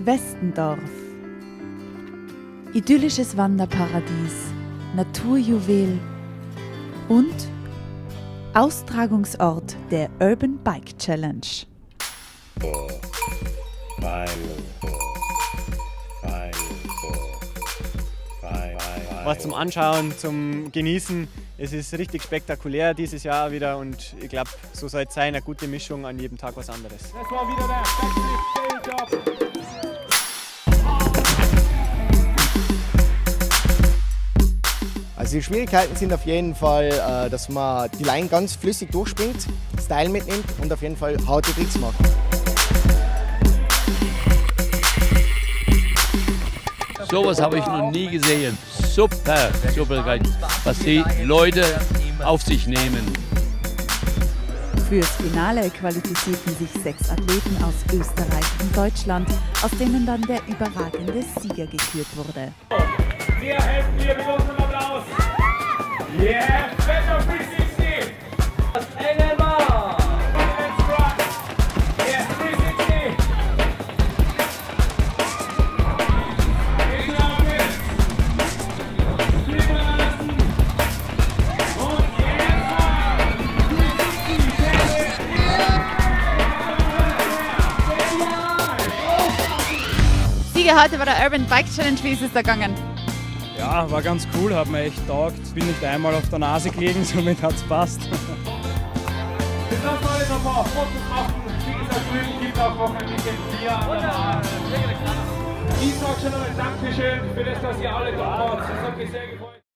Westendorf. Idyllisches Wanderparadies, Naturjuwel und Austragungsort der Urban Bike Challenge. Was zum Anschauen, zum Genießen. Es ist richtig spektakulär dieses Jahr wieder und ich glaube, so soll es sein, eine gute Mischung, an jedem Tag was anderes. Das war wieder der Backflip-Tailjob. Also die Schwierigkeiten sind auf jeden Fall, dass man die Line ganz flüssig durchspringt, Style mitnimmt und auf jeden Fall harte Tricks macht. Sowas habe ich noch nie gesehen. Super, super, was die Leute auf sich nehmen. Fürs Finale qualifizierten sich 6 Athleten aus Österreich und Deutschland, aus denen dann der überragende Sieger gekürt wurde. Wir helfen dir mit unserem Applaus. Yeah, Special 360. Das enge Mal. Yeah, 360. Sieger heute bei der Urban Bike Challenge, wie ist es da gegangen? Ja, war ganz cool, hat mir echt taugt. Bin nicht einmal auf der Nase gelegen, somit hat es passt. Bis das mal noch ein paar Fotos machen. Wie gesagt, drüben gibt es auch noch ein bisschen Bier an der Bar. Ich sage schon einmal Dankeschön für das, dass ihr alle da wart. Das hat mich sehr gefreut.